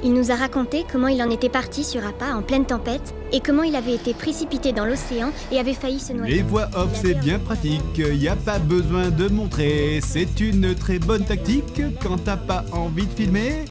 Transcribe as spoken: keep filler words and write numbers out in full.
Il nous a raconté comment il en était parti sur Appa en pleine tempête et comment il avait été précipité dans l'océan et avait failli se noyer. Les voix off, c'est bien pratique, y a pas besoin de montrer. C'est une très bonne tactique quand t'as pas envie de filmer.